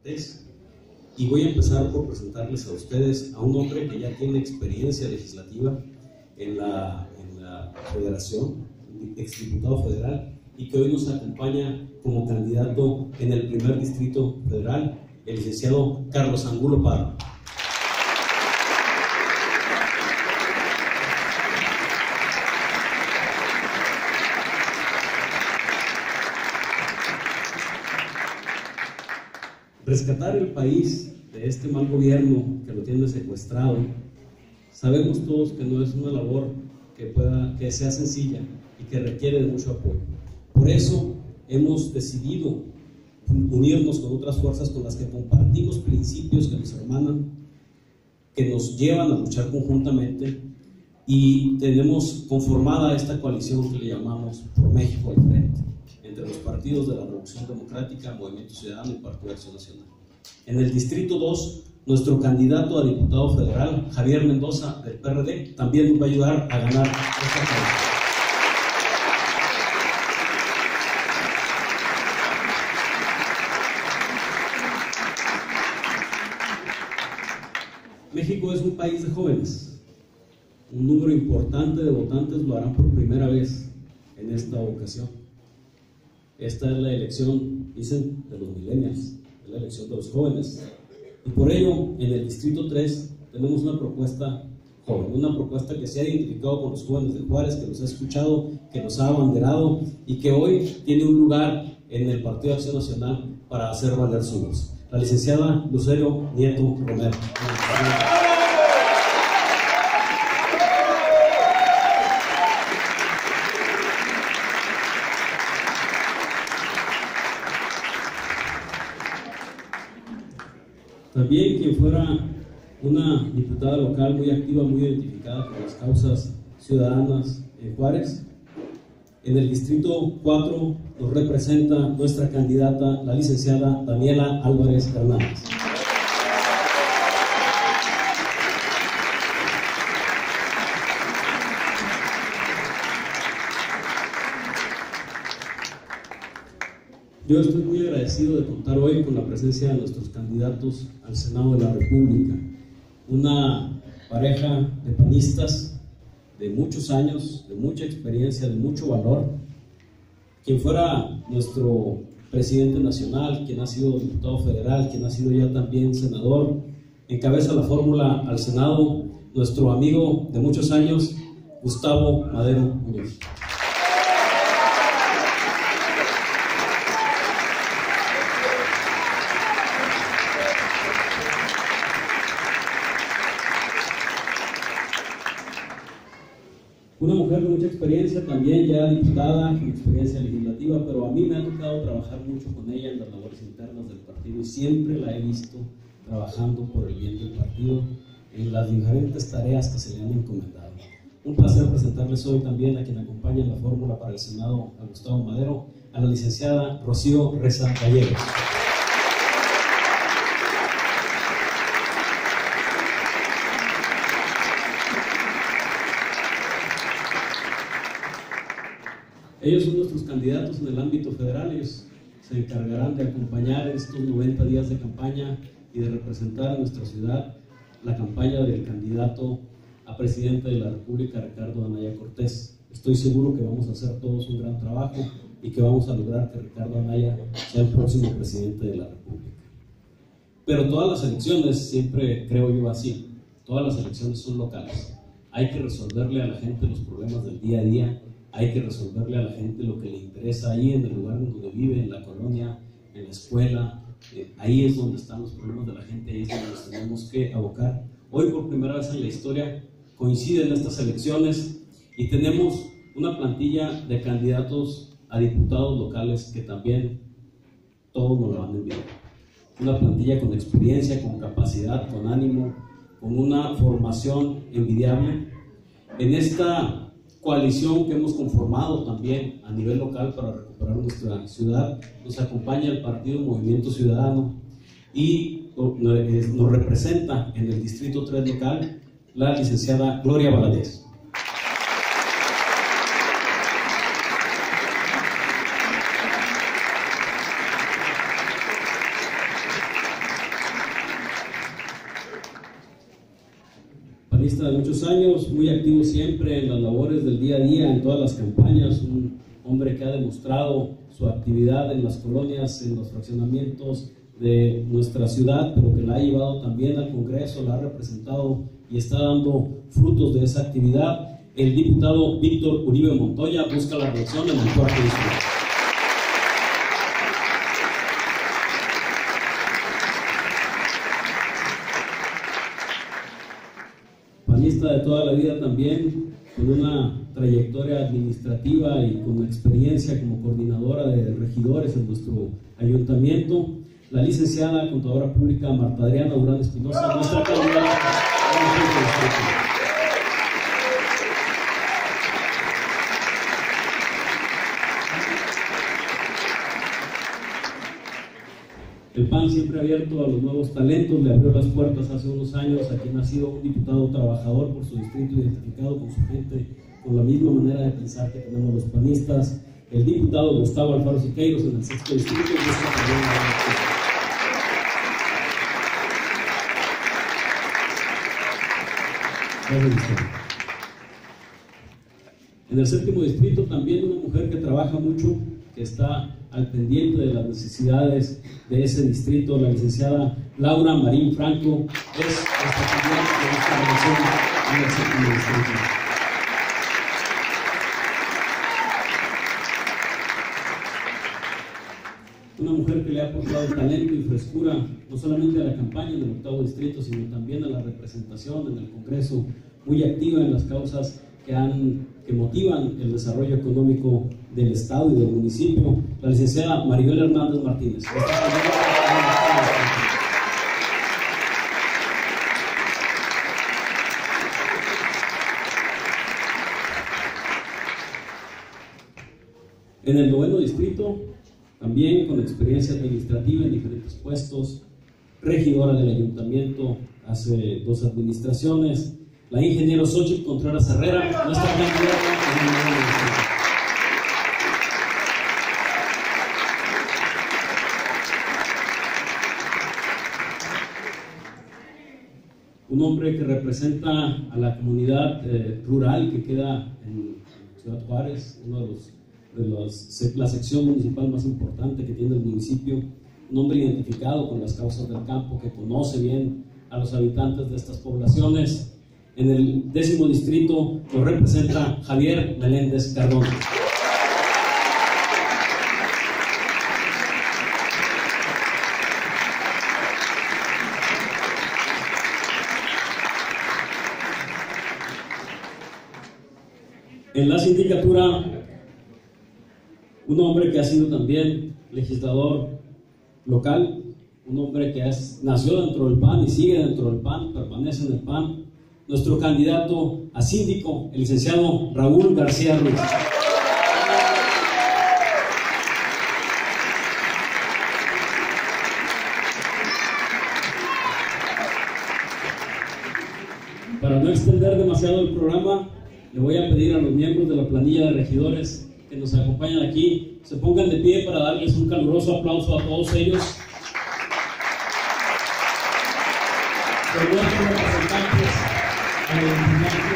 Cortés, y voy a empezar por presentarles a ustedes a un hombre que ya tiene experiencia legislativa en la Federación, exdiputado federal, y que hoy nos acompaña como candidato en el primer distrito federal, el licenciado Carlos Angulo Parra. Rescatar el país de este mal gobierno que lo tiene secuestrado, sabemos todos que no es una labor que sea sencilla y que requiere de mucho apoyo. Por eso hemos decidido unirnos con otras fuerzas con las que compartimos principios que nos hermanan, que nos llevan a luchar conjuntamente, y tenemos conformada esta coalición que le llamamos Por México al Frente, entre los partidos de la Revolución Democrática, Movimiento Ciudadano y Partido de Acción Nacional. En el Distrito 2, nuestro candidato a diputado federal, Javier Mendoza, del PRD, también nos va a ayudar a ganar esta coalición. México es un país de jóvenes. Un número importante de votantes lo harán por primera vez en esta ocasión. Esta es la elección, dicen, de los millennials, es la elección de los jóvenes. Y por ello, en el Distrito 3 tenemos una propuesta joven, una propuesta que se ha identificado con los jóvenes de Juárez, que los ha escuchado, que los ha abanderado y que hoy tiene un lugar en el Partido de Acción Nacional para hacer valer su voz. La licenciada Lucero Nieto Romero. También quien fuera una diputada local muy activa, muy identificada con las causas ciudadanas en Juárez. En el Distrito 4 nos representa nuestra candidata, la licenciada Daniela Álvarez Hernández. Yo estoy muy agradecido de contar hoy con la presencia de nuestros candidatos al Senado de la República, una pareja de panistas de muchos años, de mucha experiencia, de mucho valor. Quien fuera nuestro presidente nacional, quien ha sido diputado federal, quien ha sido ya también senador, encabeza la fórmula al Senado nuestro amigo de muchos años, Gustavo Madero Muñoz. Una mujer con mucha experiencia, también ya diputada, con experiencia legislativa, pero a mí me ha tocado trabajar mucho con ella en las labores internas del partido y siempre la he visto trabajando por el bien del partido en las diferentes tareas que se le han encomendado. Un placer presentarles hoy también a quien acompaña en la fórmula para el Senado, a Gustavo Madero, a la licenciada Rocío Reza Gallegos. Ellos son nuestros candidatos en el ámbito federal. Ellos se encargarán de acompañar estos 90 días de campaña y de representar a nuestra ciudad la campaña del candidato a presidente de la República, Ricardo Anaya Cortés. Estoy seguro que vamos a hacer todos un gran trabajo y que vamos a lograr que Ricardo Anaya sea el próximo presidente de la República. Pero todas las elecciones, siempre creo yo así, todas las elecciones son locales. Hay que resolverle a la gente los problemas del día a día. Hay que resolverle a la gente lo que le interesa ahí en el lugar donde vive, en la colonia, en la escuela. Ahí es donde están los problemas de la gente, ahí es donde nos tenemos que abocar. Hoy por primera vez en la historia coinciden estas elecciones y tenemos una plantilla de candidatos a diputados locales que también todos nos la van a enviar. Una plantilla con experiencia, con capacidad, con ánimo, con una formación envidiable. En esta coalición que hemos conformado también a nivel local para recuperar nuestra ciudad, nos acompaña el Partido Movimiento Ciudadano y nos representa en el Distrito 3 local la licenciada Gloria Valadez. panista de muchos años, muy activo siempre en las labores del día a día, en todas las campañas, un hombre que ha demostrado su actividad en las colonias, en los fraccionamientos de nuestra ciudad, pero que la ha llevado también al Congreso, la ha representado y está dando frutos de esa actividad. El diputado Víctor Uribe Montoya busca la reelección en el cuarto distrito. Panista de toda la vida también, con una trayectoria administrativa y con experiencia como coordinadora de regidores en nuestro ayuntamiento, la licenciada contadora pública Marta Adriana Durán Espinosa, nuestra candidata a la presidencia. El PAN siempre abierto a los nuevos talentos, le abrió las puertas hace unos años a quien ha sido un diputado trabajador por su distrito, identificado con su gente, con la misma manera de pensar que tenemos los panistas. El diputado Gustavo Alfaro Siqueiros en el sexto distrito. En el séptimo distrito también una mujer que trabaja mucho, que está al pendiente de las necesidades de ese distrito, la licenciada Laura Marín Franco, es nuestra candidata de esta elección en el séptimo distrito. Una mujer que le ha aportado talento y frescura, no solamente a la campaña en el octavo distrito, sino también a la representación en el Congreso, muy activa en las causas que motivan el desarrollo económico del Estado y del municipio, la licenciada Maribel Hernández Martínez. En el noveno distrito, también con experiencia administrativa en diferentes puestos, regidora del ayuntamiento hace 2 administraciones, la ingeniero Xochitl Contreras Herrera, nuestra candidata en el noveno distrito. Un hombre que representa a la comunidad rural que queda en Ciudad Juárez, uno de la sección municipal más importante que tiene el municipio, un hombre identificado con las causas del campo, que conoce bien a los habitantes de estas poblaciones. En el 10º distrito lo representa Javier Meléndez Cardona. En la sindicatura, un hombre que ha sido también legislador local, un hombre que nació dentro del PAN y sigue dentro del PAN, permanece en el PAN, nuestro candidato a síndico, el licenciado Raúl García Ruiz. Para no extender demasiado el programa, le voy a pedir a los miembros de la planilla de regidores que nos acompañan aquí, se pongan de pie para darles un caluroso aplauso a todos ellos. Por nuestros representantes a la entidad.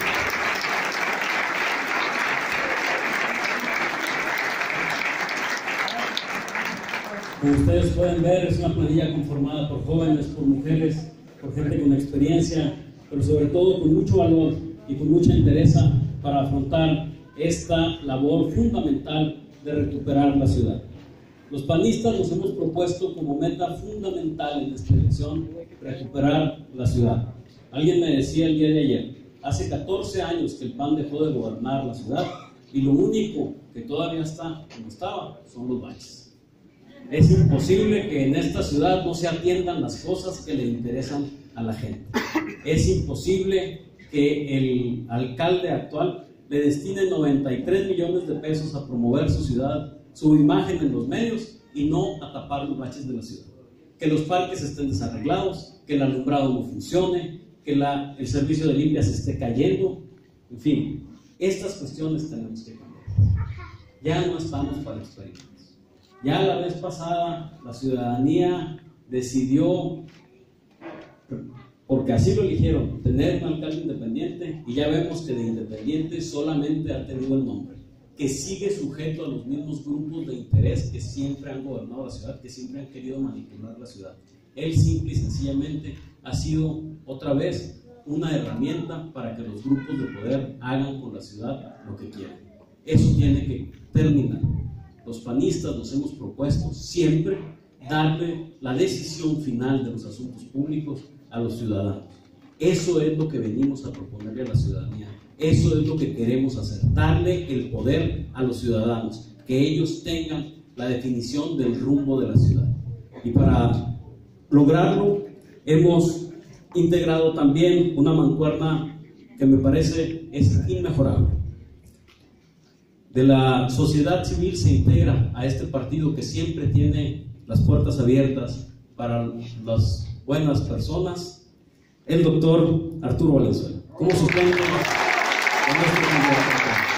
Como ustedes pueden ver, es una planilla conformada por jóvenes, por mujeres, por gente con experiencia, pero sobre todo con mucho valor y con mucha interés para afrontar esta labor fundamental de recuperar la ciudad. Los panistas nos hemos propuesto como meta fundamental en esta elección recuperar la ciudad. Alguien me decía el día de ayer, hace 14 años que el PAN dejó de gobernar la ciudad y lo único que todavía está como estaba son los baches. Es imposible que en esta ciudad no se atiendan las cosas que le interesan a la gente. Es imposible que el alcalde actual le destine 93 millones de pesos a promover su ciudad, su imagen en los medios y no a tapar los baches de la ciudad. Que los parques estén desarreglados, que el alumbrado no funcione, que el servicio de limpia se esté cayendo. En fin, estas cuestiones tenemos que cambiar. Ya no estamos para experimentos. Ya la vez pasada la ciudadanía decidió por porque así lo eligieron, tener un alcalde independiente, y ya vemos que de independiente solamente ha tenido el nombre, que sigue sujeto a los mismos grupos de interés que siempre han gobernado la ciudad, que siempre han querido manipular la ciudad. Él simple y sencillamente ha sido otra vez una herramienta para que los grupos de poder hagan con la ciudad lo que quieran. Eso tiene que terminar. Los panistas nos hemos propuesto siempre darle la decisión final de los asuntos públicos a los ciudadanos. Eso es lo que venimos a proponerle a la ciudadanía. Eso es lo que queremos hacer, darle el poder a los ciudadanos, que ellos tengan la definición del rumbo de la ciudad. Y para lograrlo hemos integrado también una mancuerna que me parece es inmejorable. De la sociedad civil se integra a este partido que siempre tiene las puertas abiertas para las buenas personas, el doctor Arturo Valenzuela. ¿Cómo se encuentra con este candidato?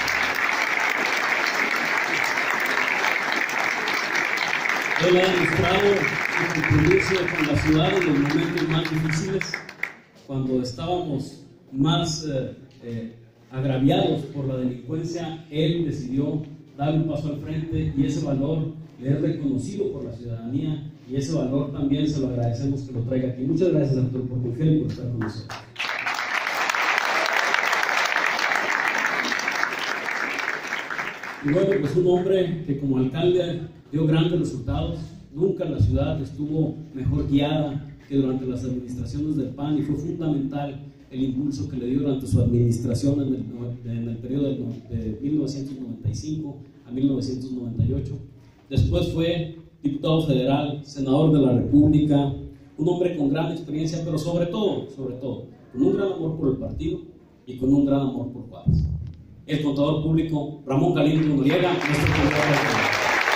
Él ha demostrado su compromiso con la ciudad en los momentos más difíciles, cuando estábamos más agraviados por la delincuencia. Él decidió dar un paso al frente y ese valor le es reconocido por la ciudadanía, y ese valor también se lo agradecemos que lo traiga aquí. Muchas gracias, Arturo, por confiar y por estar con nosotros. Y bueno, pues un hombre que como alcalde dio grandes resultados. Nunca la ciudad estuvo mejor guiada que durante las administraciones del PAN, y fue fundamental el impulso que le dio durante su administración en el periodo de 1995 a 1998. Después fue diputado federal, senador de la República, un hombre con gran experiencia, pero sobre todo, con un gran amor por el partido y con un gran amor por Juárez. El contador público Ramón Galindo Noriega, nuestro contador.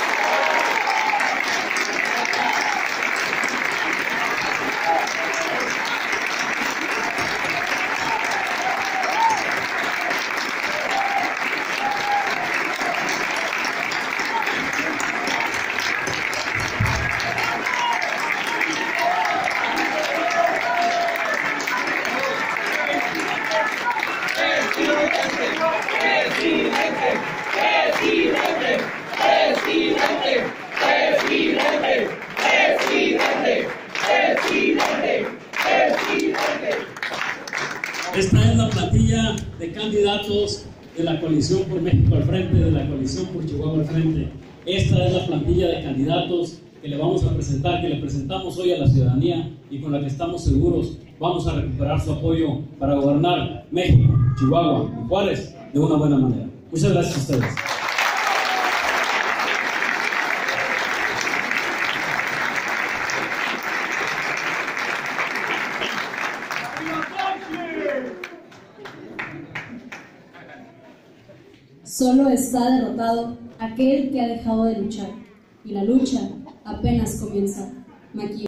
Esta es la plantilla de candidatos de la coalición por México al frente, de la coalición por Chihuahua al frente. Esta es la plantilla de candidatos que le vamos a presentar, que le presentamos hoy a la ciudadanía, y con la que estamos seguros vamos a recuperar su apoyo para gobernar México, Chihuahua y Juárez de una buena manera. Muchas gracias a ustedes. Solo está derrotado aquel que ha dejado de luchar, y la lucha apenas comienza.